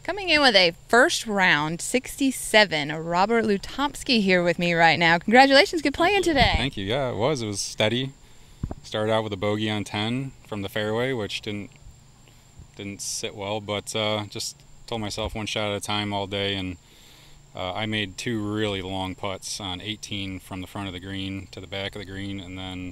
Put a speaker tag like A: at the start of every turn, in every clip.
A: Coming in with a first round 67, Robert Lutomsky here with me right now. Congratulations, good playing today.
B: Thank you. Yeah, it was steady. Started out with a bogey on 10 from the fairway, which didn't sit well, but just told myself one shot at a time all day, and I made two really long putts on 18 from the front of the green to the back of the green, and then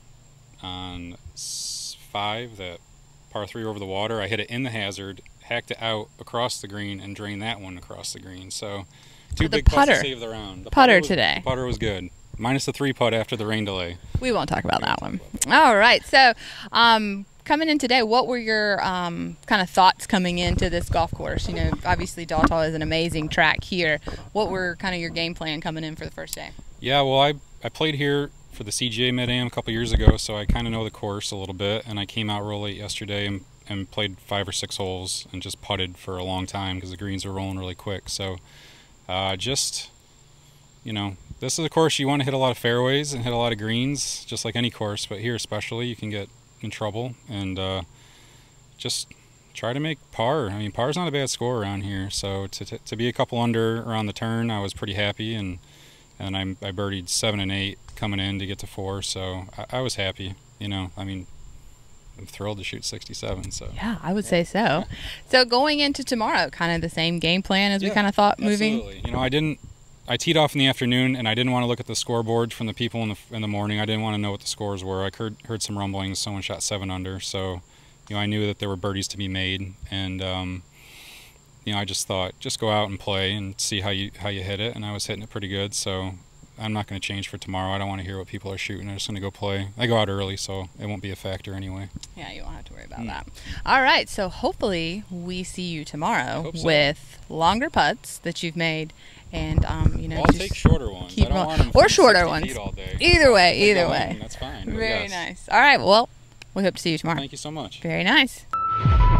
B: on 5, that par 3 over the water, I hit it in the hazard, hacked it out across the green, and drained that one across the green. So two big putts to save the round. The putter was good. Minus the 3 putt after the rain delay.
A: We won't talk about that one. All right. So coming in today, what were your kind of thoughts coming into this golf course? You know, obviously Daltall is an amazing track here. What were kind of your game plan coming in for the first day?
B: Yeah, well, I played here for the CGA Mid-Am a couple years ago, so I kind of know the course a little bit, and I came out real late yesterday and played 5 or 6 holes and just putted for a long time because the greens were rolling really quick. So just, you know, this is a course you want to hit a lot of fairways and hit a lot of greens, just like any course, but here especially you can get in trouble, and just try to make par. I mean, par's not a bad score around here, so to be a couple under around the turn, I was pretty happy, and I birdied 7 and 8 coming in to get to 4, so I was happy. You know, I mean, I'm thrilled to shoot 67. So
A: yeah, I would say so. So going into tomorrow, kind of the same game plan as we kind of thought moving.
B: Absolutely. You know, I teed off in the afternoon, and I didn't want to look at the scoreboard from the people in the morning. I didn't want to know what the scores were. I heard some rumblings. Someone shot 7 under, so you know, I knew that there were birdies to be made, and you know, I just thought, just go out and play and see how you hit it, and I was hitting it pretty good. So I'm not going to change for tomorrow. I don't want to hear what people are shooting. I'm just going to go play. I go out early, so it won't be a factor anyway.
A: Yeah, you won't have to worry about that. All right, so hopefully we see you tomorrow with longer putts that you've made, and you know,
B: I'll take shorter ones. I don't want them
A: or shorter ones.
B: all day.
A: Either way.
B: That's fine.
A: Very nice. All right, well, we hope to see you tomorrow.
B: Thank you so much.
A: Very nice.